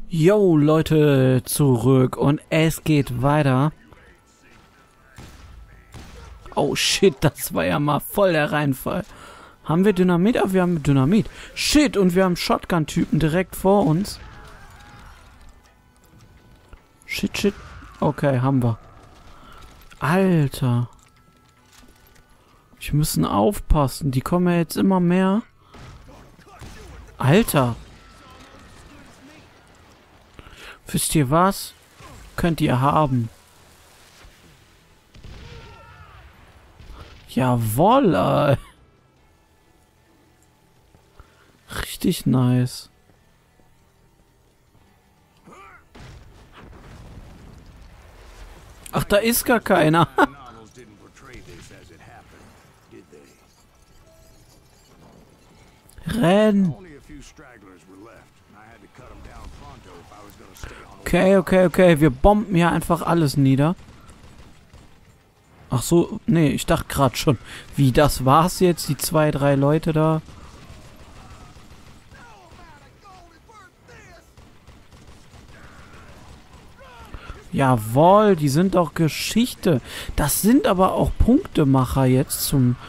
Yo, Leute, zurück und es geht weiter. Oh shit, das war ja mal voll der Reinfall. Haben wir Dynamit? Ah, wir haben Dynamit. Shit, und wir haben Shotgun-Typen direkt vor uns. Shit, shit. Okay, haben wir. Alter. Wir müssen aufpassen, die kommen ja jetzt immer mehr. Alter. Wisst ihr was? Könnt ihr haben. Jawoll, ey. Richtig nice. Ach, da ist gar keiner. Renn. Okay. Wir bomben hier einfach alles nieder. Ach so, nee, ich dachte gerade schon. Wie, das war's jetzt? Die 2, 3 Leute da? Jawohl, die sind doch Geschichte. Das sind aber auch Punktemacher jetzt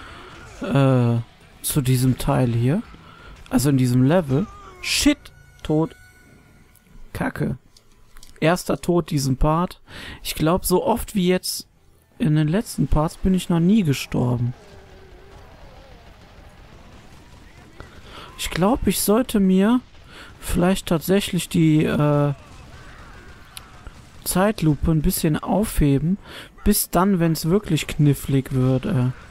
zu diesem Teil hier. Also in diesem Level. Shit, tot. Kacke. Erster Tod diesen Part. Ich glaube, so oft wie jetzt in den letzten Parts bin ich noch nie gestorben. Ich glaube, ich sollte mir vielleicht tatsächlich die Zeitlupe ein bisschen aufheben, bis dann, wenn es wirklich knifflig wird.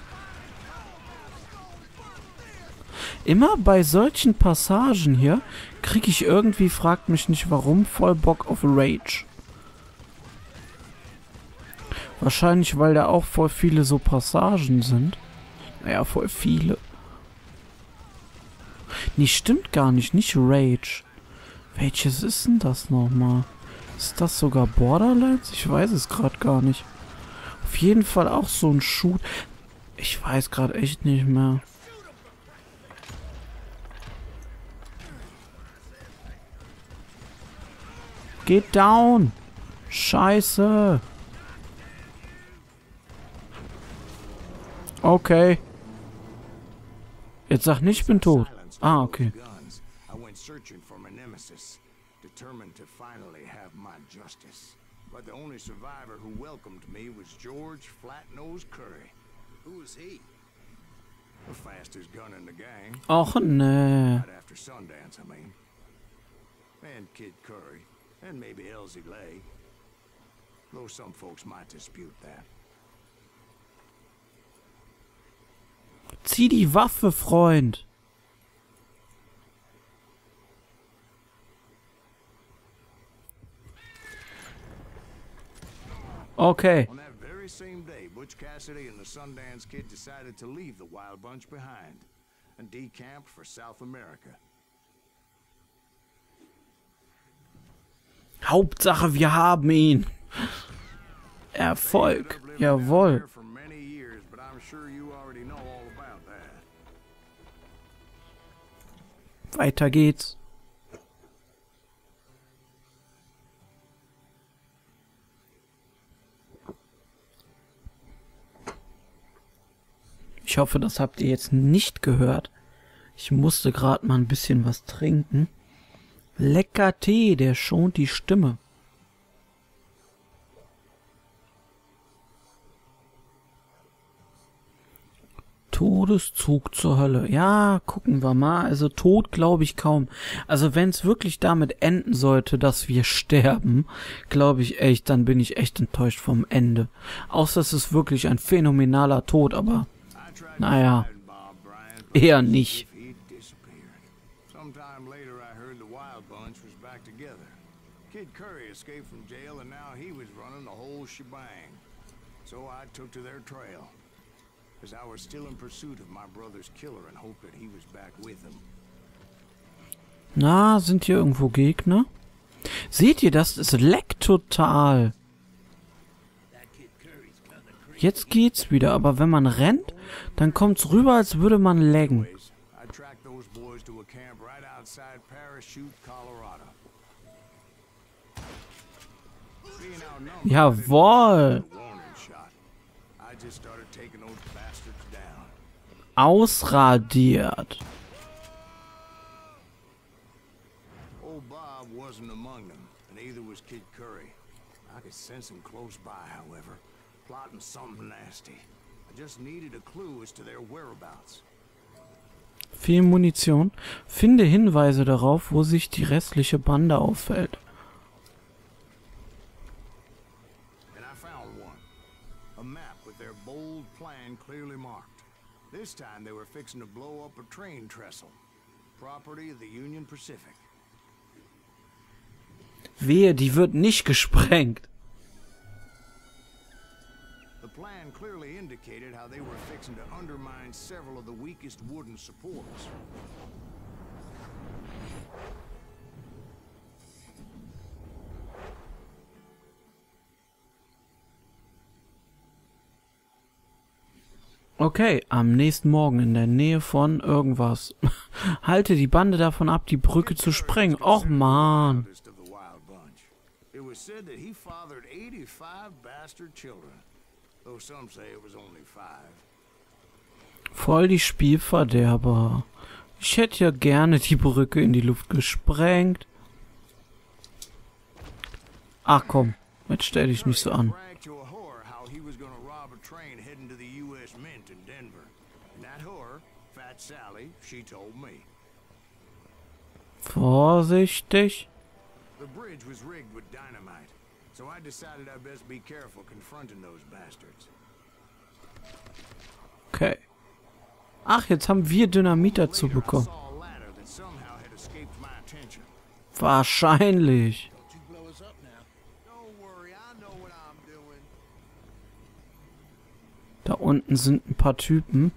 Immer bei solchen Passagen hier kriege ich irgendwie, fragt mich nicht warum, voll Bock auf Rage. Wahrscheinlich, weil da auch voll viele so Passagen sind. Naja, voll viele. Nee, stimmt gar nicht. Nicht Rage. Welches ist denn das nochmal? Ist das sogar Borderlands? Ich weiß es gerade gar nicht. Auf jeden Fall auch so ein Shoot. Ich weiß gerade echt nicht mehr. Geht down! Scheiße! Okay. Jetzt sag nicht, ich bin tot. Ah, okay. Determined to finally have my justice. But the only survivor who welcomed me was George Flatnose Curry. Who was he? The fastest gun in the gang. Och, nee. Right after Sundance, I mean. And Kid Curry. And maybe Elsie Lay. Though some folks might dispute that. Zieh die Waffe, Freund. Okay. On that very same day, Butch Cassidy and the Sundance Kid decided to leave the Wild Bunch behind and decamp for South America. Hauptsache, wir haben ihn. Erfolg. Jawohl. Weiter geht's. Ich hoffe, das habt ihr jetzt nicht gehört. Ich musste gerade mal ein bisschen was trinken. Lecker Tee, der schont die Stimme. Todeszug zur Hölle. Ja, gucken wir mal. Also tot glaube ich kaum. Also wenn es wirklich damit enden sollte, dass wir sterben, glaube ich echt, dann bin ich echt enttäuscht vom Ende. Außer es ist wirklich ein phänomenaler Tod, aber naja, eher nicht. Kid Curry escaped from jail and now he was running the whole shebang. So I took to their trail. Because I was still in pursuit of my brother's killer and hoped that he was back with him. Na, sind hier irgendwo Gegner? Seht ihr das? Es leckt total. Jetzt geht's wieder, aber wenn man rennt, dann kommt's rüber, als würde man laggen. outnumbered, Jawohl. warning shot. I just started taking those bastards down. Ausradiert. Old Bob wasn't among them, and neither was Kid Curry. I could sense him close by, however, plotting something nasty. I just needed a clue as to their whereabouts. Viel Munition. Finde Hinweise darauf, wo sich die restliche Bande aufhält. And I found one. A map with their bold plan clearly marked. This time they were fixing to blow up a train trestle. Property of the Union Pacific. Wehe, die wird nicht gesprengt. The plan clearly indicated how they were fixing to undermine several of the weakest wooden supports. Okay, am nächsten Morgen in der Nähe von irgendwas. Halte die Bande davon ab, die Brücke zu sprengen. Och man. It was said that he fathered 85 bastard children, though some say it was only 5. Voll die Spielverderber. Ich hätte ja gerne die Brücke in die Luft gesprengt. Ach komm, jetzt stell dich nicht so an. Vorsichtig. The bridge was rigged with dynamite, so I decided I'd best be careful confronting those bastards. Okay. Ach, jetzt haben wir Dynamit dazu bekommen. Wahrscheinlich. Da unten sind ein paar Typen.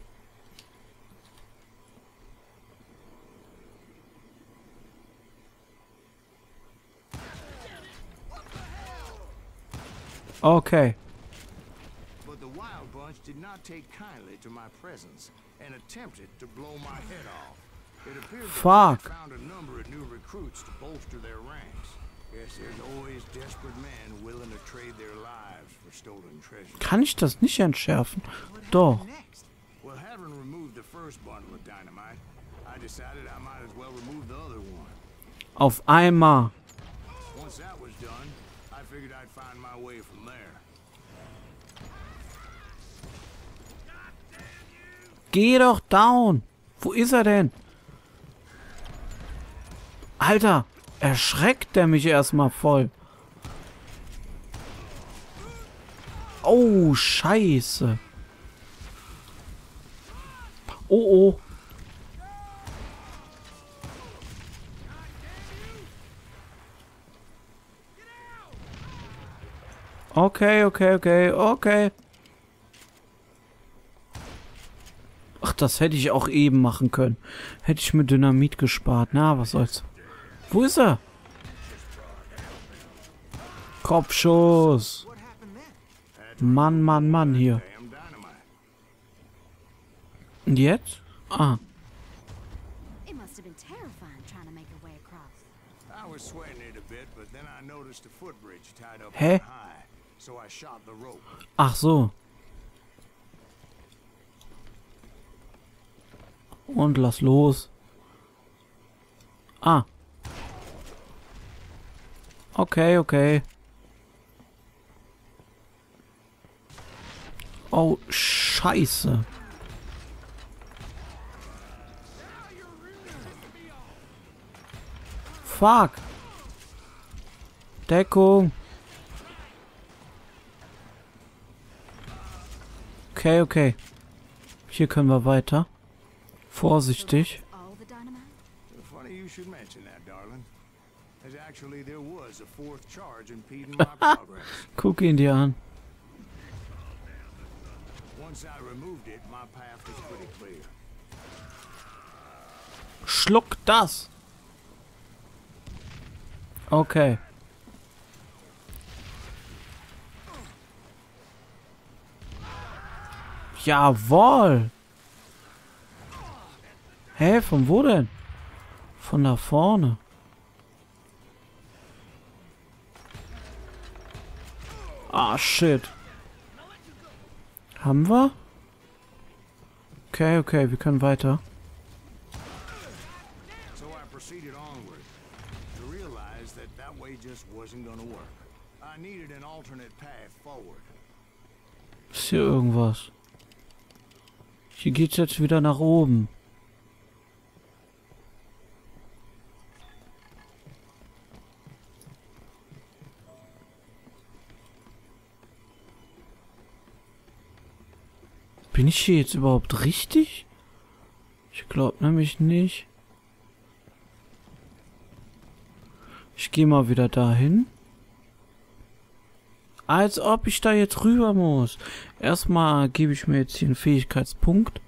Okay. But the Wild Bunch did not take kindly to my presence and attempted to blow my head off. It appeared that they found a number of new recruits to bolster their ranks. Guess there's always desperate men willing to trade their lives for stolen treasure. Kann ich das nicht entschärfen? Doch. Well, having removed the first bundle of dynamite, I decided I might as well remove the other one. Auf einmal. Once that was done, I figured I'd find my way from there. Geh doch down. Wo ist er denn? Alter, erschreckt der mich erstmal voll. Oh, Scheiße. Oh, oh. Okay, okay, okay, okay. Ach, das hätte ich auch eben machen können. Hätte ich mit Dynamit gespart. Na, was soll's. Wo ist er? Kopfschuss. Mann, Mann, Mann, hier. Und jetzt? Ah. Hä? Ach so. Und lass los. Ah. Okay, okay. Oh, Scheiße. Fuck. Deckung. Okay, okay. Hier können wir weiter. Vorsichtig. Guck ihn dir an. Schluck das. Okay. Jawohl. Hä, von wo denn? Von da vorne. Ah, shit. Haben wir? Okay, okay, wir können weiter. So I proceeded onward to realize that that way just wasn't gonna work. I needed an alternate path forward. Ist hier irgendwas? Hier geht's jetzt wieder nach oben. Bin ich hier jetzt überhaupt richtig? Ich glaube nämlich nicht. Ich gehe mal wieder dahin. Als ob ich da jetzt rüber muss. Erstmal gebe ich mir jetzt hier einen Fähigkeitspunkt.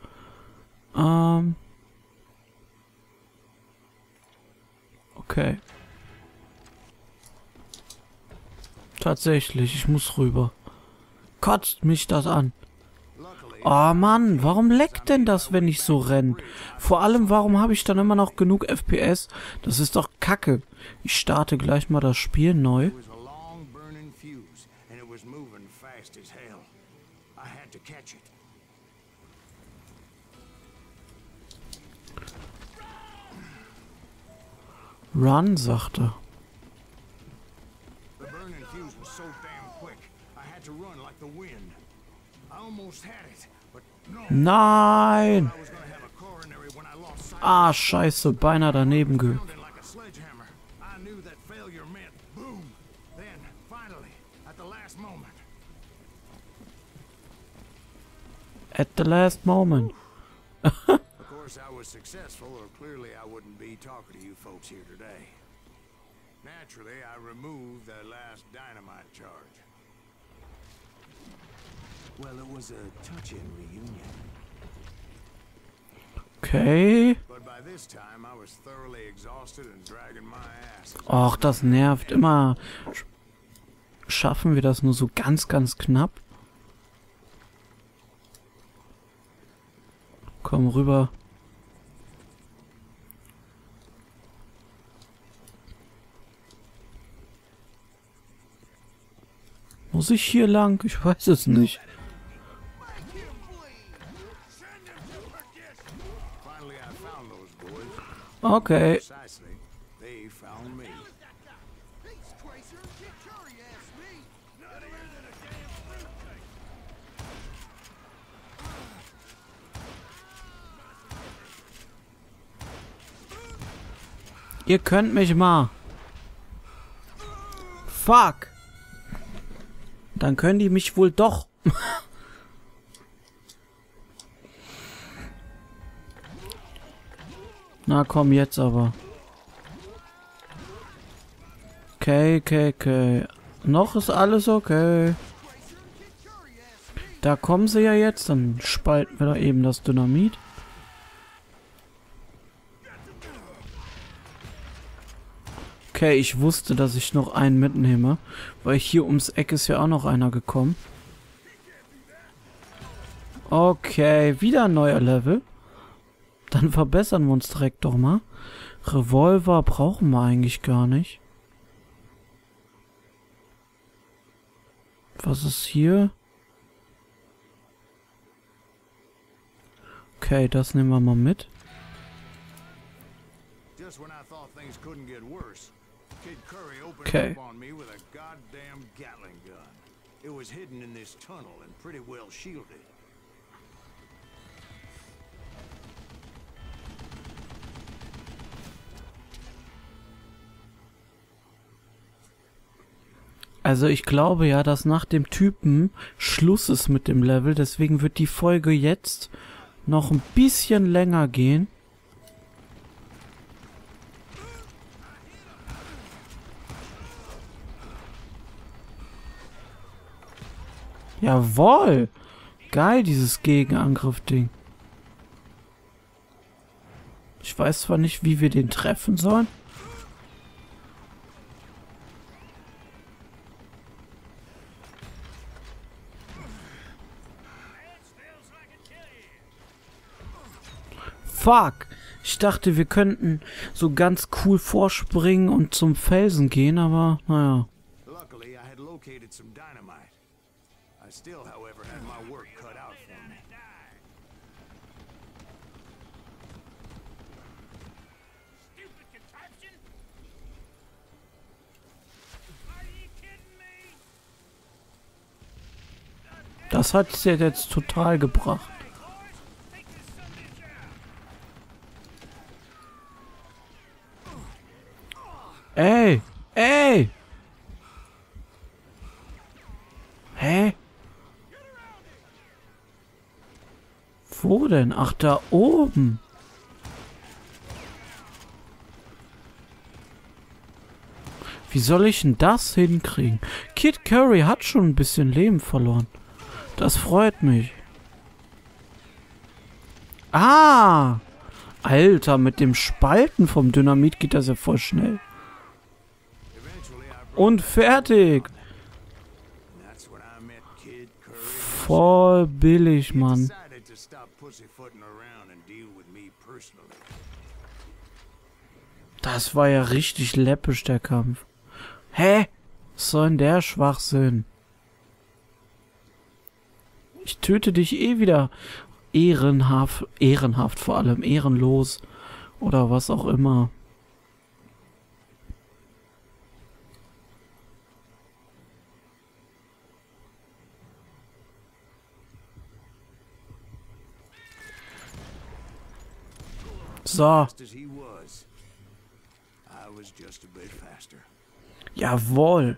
Okay. Tatsächlich, ich muss rüber. Kotzt mich das an. Oh Mann, warum leckt denn das, wenn ich so renne? Vor allem, warum habe ich dann immer noch genug FPS? Das ist doch Kacke. Ich starte gleich mal das Spiel neu. Run, sagte. Nein! Ah, scheiße, beinahe daneben gehört. At the last moment. Of course, I was successful, or clearly I wouldn't be talking to you folks here today. Naturally, I removed that last dynamite charge. Well, it was a touching reunion. Okay. But by this time, I was thoroughly exhausted and dragging my ass. Och, das nervt immer. Schaffen wir das nur so ganz, ganz knapp? Komm rüber. Muss ich hier lang? Ich weiß es nicht. Okay. Ihr könnt mich mal. Fuck. Dann können die mich wohl doch. Na komm jetzt aber. Okay, okay, okay. Noch ist alles okay. Da kommen sie ja jetzt. Dann spalten wir da eben das Dynamit. Okay, ich wusste, dass ich noch einen mitnehme. Weil hier ums Eck ist ja auch noch einer gekommen. Okay, wieder ein neuer Level. Dann verbessern wir uns direkt doch mal. Revolver brauchen wir eigentlich gar nicht. Was ist hier? Okay, das nehmen wir mal mit. Okay. Also ich glaube ja, dass nach dem Typen Schluss ist mit dem Level. Deswegen wird die Folge jetzt noch ein bisschen länger gehen. Jawohl! Geil, dieses Gegenangriff-Ding. Ich weiß zwar nicht, wie wir den treffen sollen. Fuck! Ich dachte, wir könnten so ganz cool vorspringen und zum Felsen gehen, aber naja. I still, however, had my work cut out for me. Stupid contraption! Are you kidding me? Das hat sie jetzt total gebracht. Hey, boys, take this son of a bitch out. Ey! Ey! Hä? Wo denn? Ach, da oben. Wie soll ich denn das hinkriegen? Kid Curry hat schon ein bisschen Leben verloren. Das freut mich. Ah! Alter, mit dem Spalten vom Dynamit geht das ja voll schnell. Eventually, I broke Und fertig. and that's when I met Kid Curry. Voll billig, Mann. Decided to stop pussyfooting around and deal with me personally. Das war ja richtig läppisch, der Kampf. Hä? Was soll denn der Schwachsinn? Ich töte dich eh wieder. Ehrenhaft vor allem, ehrenlos. Oder was auch immer. So, Just as he was, I was just a bit faster. jawohl.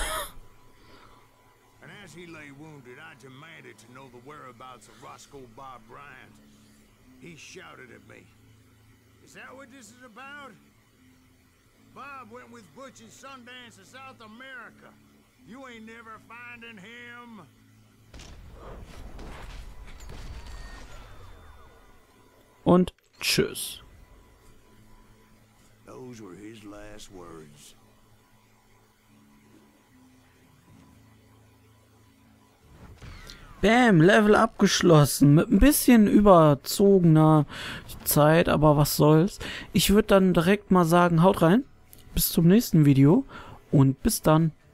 And as he lay wounded, I demanded to know the whereabouts of Roscoe Bob Bryant. He shouted at me. Is that what this is about? Bob went with Butch and Sundance to South America. You ain't never finding him. Und tschüss. Those were his last words. Bam, Level abgeschlossen. Mit ein bisschen überzogener Zeit, aber was soll's. Ich würde dann direkt mal sagen, haut rein. Bis zum nächsten Video und bis dann.